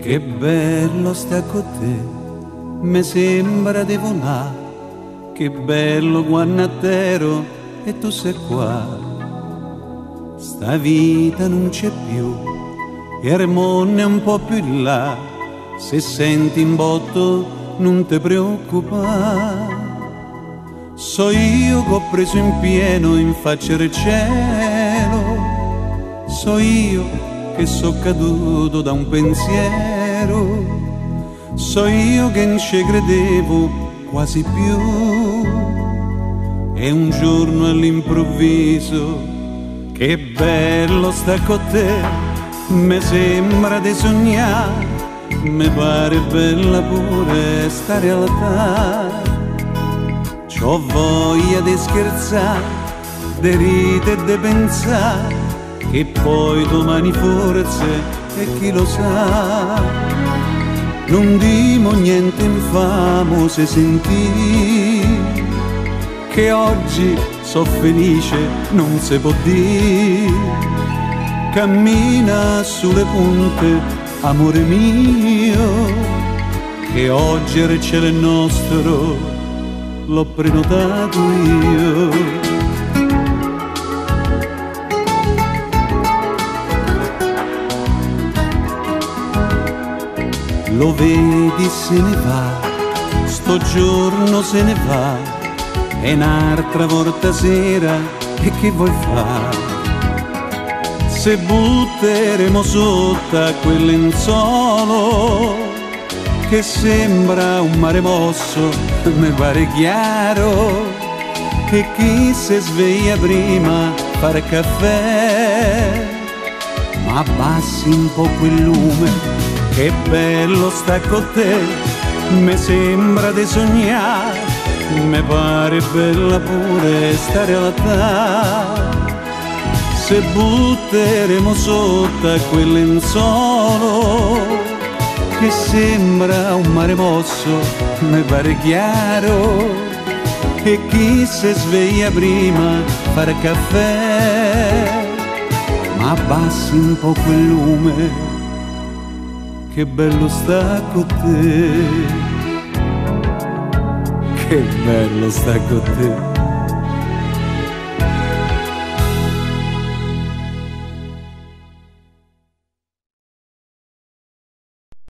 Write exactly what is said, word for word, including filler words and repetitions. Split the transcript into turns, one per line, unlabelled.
Che bello sta con te, mi sembra di volà, che bello guannatero e tu sei qua. Sta vita non c'è più, e il mondo è un po' più in là, se senti in botto non ti preoccupare. So io che ho preso in pieno in faccia il cielo, so io che so caduto da un pensiero, so io che non ci credevo quasi più, e un giorno all'improvviso, che bello sta con te, mi sembra di sognare, mi pare bella pure sta realtà. C'ho voglia di scherzare, di ridere e di pensare, che poi domani forse, e chi lo sa, non dimo niente infamo se sentì, che oggi so felice, non si può dire. Cammina sulle punte, amore mio, che oggi il cielo è nostro, l'ho prenotato io. Lo vedi se ne va, sto giorno se ne va, e un'altra volta sera, e che vuoi fare? Se butteremo sotto a quel lenzuolo, che sembra un mare mosso, mi pare chiaro, che chi si sveglia prima fare caffè, ma abbassi un po' quel lume, che bello sta con te, mi sembra di sognare, mi pare bella pure sta realtà. Se butteremo sotto a quel lenzuolo, che sembra un mare mosso, mi pare chiaro, che chi si sveglia prima fare caffè, ma abbassi un po' quel lume, che bello sta con te, che bello sta con te.